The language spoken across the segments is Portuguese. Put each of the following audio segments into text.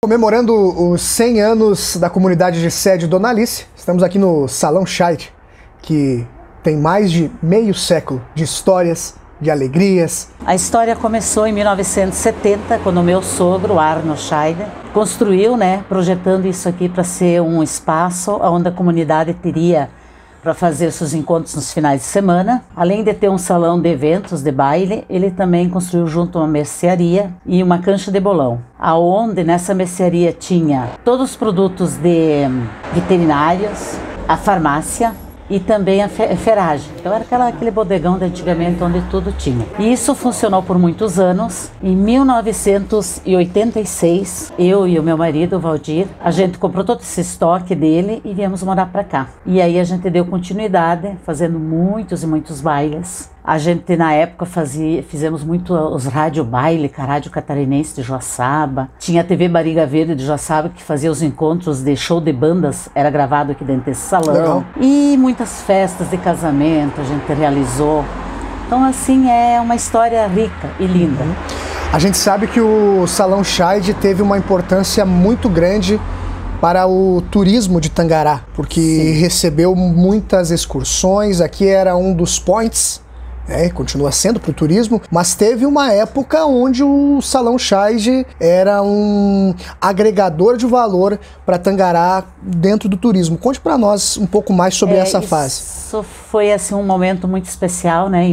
Comemorando os 100 anos da comunidade de sede Dona Alice, estamos aqui no Salão Scheid, que tem mais de meio século de histórias, de alegrias. A história começou em 1970, quando o meu sogro, Arno Scheid, construiu, projetando isso aqui para ser um espaço onde a comunidade teria para fazer seus encontros nos finais de semana. Além de ter um salão de eventos, de baile, ele também construiu junto uma mercearia e uma cancha de bolão, aonde nessa mercearia tinha todos os produtos de veterinários, a farmácia e também a ferragem. Então era aquele bodegão de antigamente onde tudo tinha. E isso funcionou por muitos anos. Em 1986, eu e o meu marido, o Valdir, a gente comprou todo esse estoque dele e viemos morar para cá. E aí a gente deu continuidade, fazendo muitos e muitos bailes. A gente na época fizemos muito os rádio baile, a Rádio Catarinense de Joaçaba. Tinha a TV Barriga Verde de Joaçaba que fazia os encontros de show de bandas, era gravado aqui dentro desse salão. Legal. E muitas festas de casamento a gente realizou. Então assim, é uma história rica e linda. A gente sabe que o Salão Scheid teve uma importância muito grande para o turismo de Tangará, porque recebeu muitas excursões, aqui era um dos points. Continua sendo para o turismo, mas teve uma época onde o Salão Scheid era um agregador de valor para Tangará dentro do turismo. Conte para nós um pouco mais sobre essa fase. Isso foi assim, um momento muito especial, em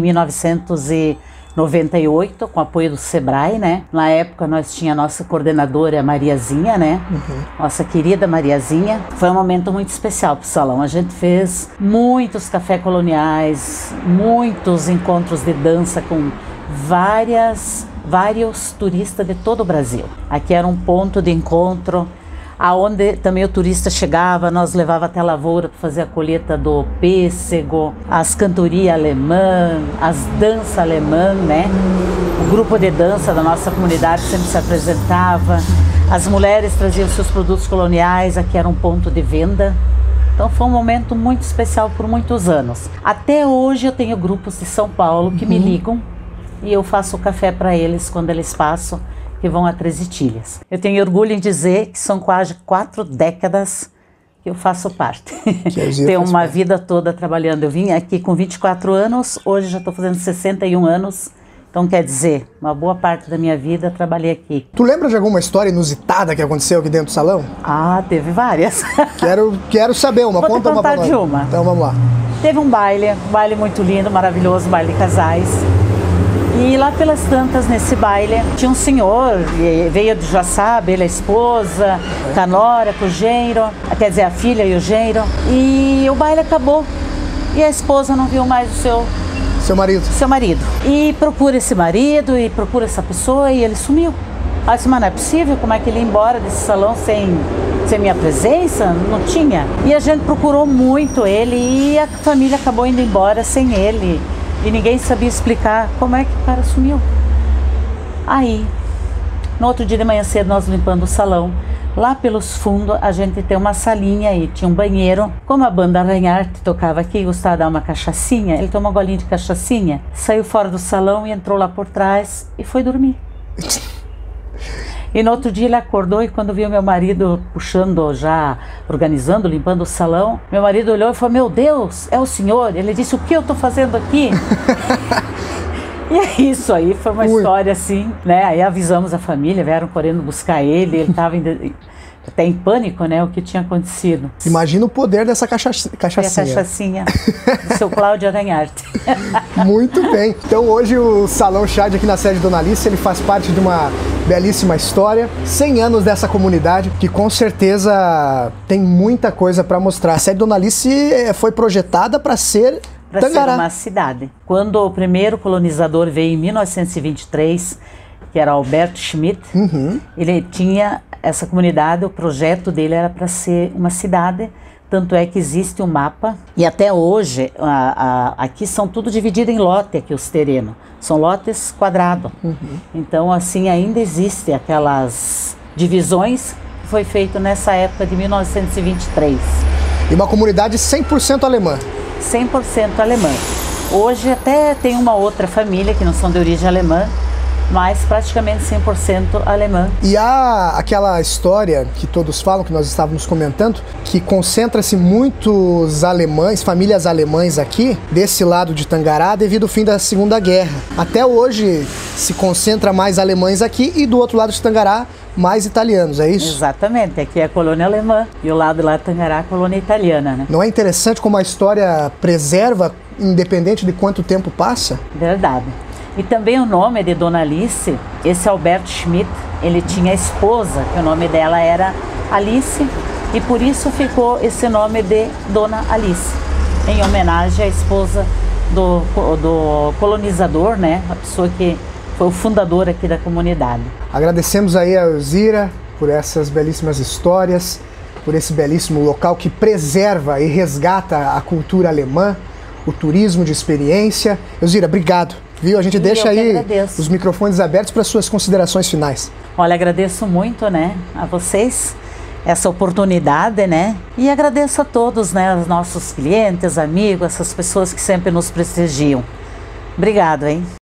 1998, com o apoio do Sebrae, Na época nós tinha a nossa coordenadora Mariazinha, Nossa querida Mariazinha. Foi um momento muito especial para o salão. A gente fez muitos cafés coloniais, muitos encontros de dança com vários turistas de todo o Brasil. Aqui era um ponto de encontro, aonde também o turista chegava, nós levava até a lavoura para fazer a colheita do pêssego, as cantorias alemã, as danças alemã, O grupo de dança da nossa comunidade sempre se apresentava, as mulheres traziam seus produtos coloniais, aqui era um ponto de venda. Então foi um momento muito especial por muitos anos. Até hoje eu tenho grupos de São Paulo que me ligam e eu faço o café para eles quando eles passam, que vão a Três Itilhas. Eu tenho orgulho em dizer que são quase 4 décadas que eu faço parte. Tenho uma vida toda trabalhando. Eu vim aqui com 24 anos, hoje já estou fazendo 61 anos. Então quer dizer, uma boa parte da minha vida trabalhei aqui. Tu lembra de alguma história inusitada que aconteceu aqui dentro do salão? Ah, teve várias. Quero saber uma. Conta uma pra nós. De uma. Então vamos lá. Teve um baile muito lindo, maravilhoso, baile de casais. E lá pelas tantas, nesse baile, tinha um senhor, veio de Joaçaba, ele, a esposa, com a nora, com o genro, quer dizer, a filha e o genro. E o baile acabou. E a esposa não viu mais o seu marido. E procura esse marido, e procura essa pessoa, e ele sumiu. Aí disse, mas não é possível, como é que ele ia embora desse salão sem minha presença? Não tinha. E a gente procurou muito ele, e a família acabou indo embora sem ele. E ninguém sabia explicar como é que o cara sumiu. Aí, no outro dia de manhã cedo, nós limpando o salão, lá pelos fundos a gente tem uma salinha e tinha um banheiro. Como a banda Arranharte tocava aqui e gostava de dar uma cachaçinha, ele tomou uma golinha de cachaçinha, saiu fora do salão e entrou lá por trás e foi dormir. E no outro dia ele acordou e quando viu meu marido puxando, já organizando, limpando o salão, meu marido olhou e falou, meu Deus, é o senhor? Ele disse, o que eu estou fazendo aqui? E é isso aí, foi uma história assim, Aí avisamos a família, vieram correndo buscar ele estava até em pânico, o que tinha acontecido. Imagina o poder dessa cachaçinha. A cachaçinha do seu Cláudio Arranharte. Muito bem. Então hoje o Salão Scheid aqui na sede Dona Alice, ele faz parte de uma belíssima história. 100 anos dessa comunidade, que com certeza tem muita coisa para mostrar. A sede Dona Alice foi projetada para ser Tangará. Ser uma cidade. Quando o primeiro colonizador veio em 1923, que era Alberto Schmidt, ele tinha essa comunidade, o projeto dele era para ser uma cidade, tanto é que existe um mapa, e até hoje, aqui são tudo dividido em lote, aqui os terrenos, são lotes quadrados. Então, assim, ainda existem aquelas divisões que foi feito nessa época de 1923. E uma comunidade 100% alemã. 100% alemã. Hoje até tem uma outra família que não são de origem alemã, mas praticamente 100% alemã. E há aquela história que todos falam, que nós estávamos comentando, que concentra-se muitos alemães, famílias alemães aqui, desse lado de Tangará, devido ao fim da Segunda Guerra. Até hoje se concentra mais alemães aqui e do outro lado de Tangará, mais italianos, é isso? Exatamente, aqui é a colônia alemã e o lado lá de Tangará a colônia italiana, né? Não é interessante como a história preserva, independente de quanto tempo passa? Verdade. E também o nome de Dona Alice, esse Alberto Schmidt, ele tinha esposa, que o nome dela era Alice, e por isso ficou esse nome de Dona Alice, em homenagem à esposa do colonizador, né? A pessoa que foi o fundador aqui da comunidade. Agradecemos aí a Elzira por essas belíssimas histórias, por esse belíssimo local que preserva e resgata a cultura alemã, o turismo de experiência. Elzira, obrigado. Viu? A gente deixa aí os microfones abertos para suas considerações finais. Olha, agradeço muito, né, a vocês essa oportunidade, né? E agradeço a todos, né, os nossos clientes, amigos, essas pessoas que sempre nos prestigiam. Obrigado, hein?